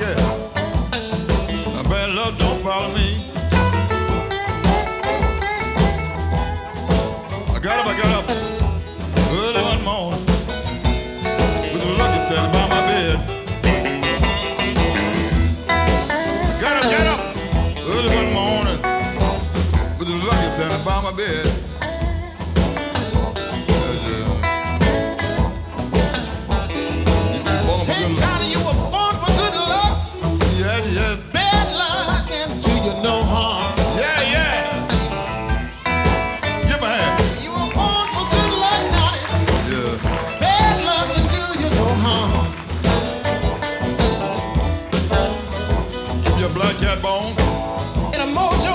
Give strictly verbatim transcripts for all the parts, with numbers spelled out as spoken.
lucky. Now bad luck don't follow me. I got up, I got up early one morning with the lucky standing by my bed. I got up, got up early one morning with the lucky standing by my bed. Black cat bone and a mojo.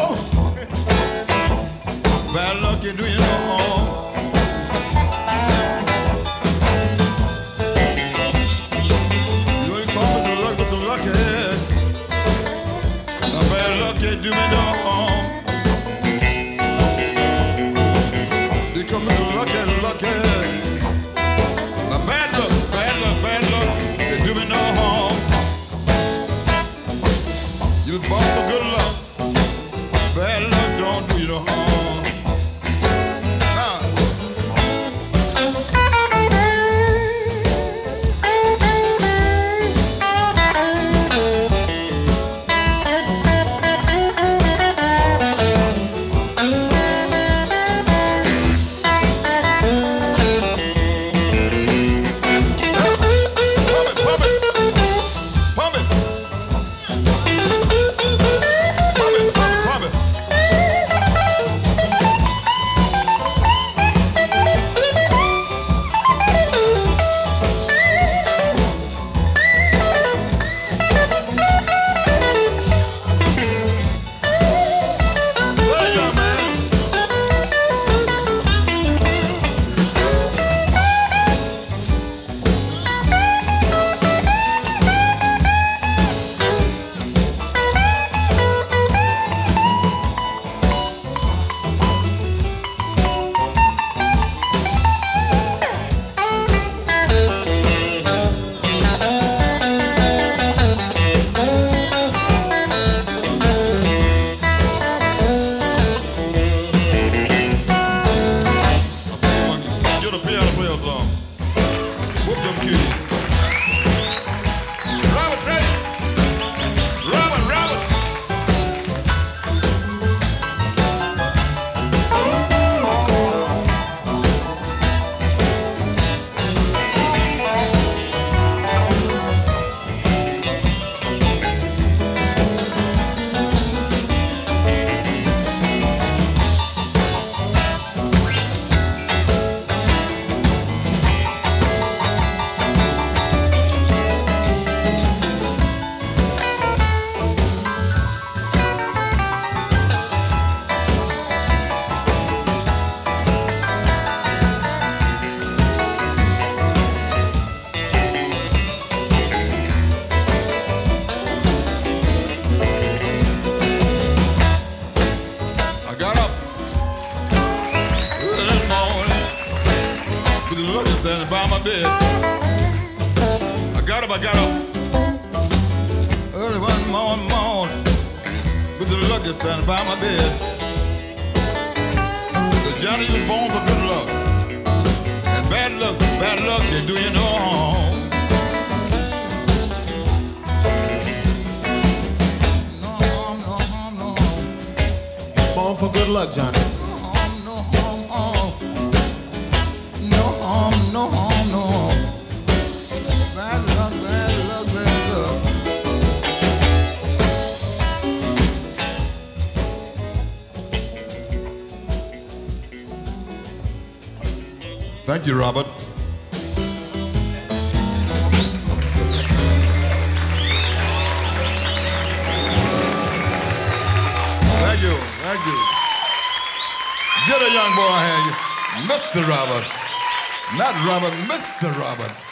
Bad luck can do you no harm. You ain't call me to luck, but to lucky. Now bad luck can't do me no harm. They come to lucky, lucky. Now bad luck, bad luck, bad luck can do me no harm. You was born for good luck. Bad luck don't do you no harm. Now. Pump it, pump it, pump it. Whoop them cuties. Robert Trey. Robert, Robert. Standing by my bed. I got up, I got up early one morning, morning with the lucky standing by my bed. The Johnny was born for good luck, and bad luck, bad luck can do you no harm. No harm, no harm, no harm. Born for good luck, Johnny. No harm, no harm. Bad luck, bad luck, bad luck. Thank you, Robert. Thank you, thank you. Get a young boy here, Mister Robert. Not Robert, Mister Robert.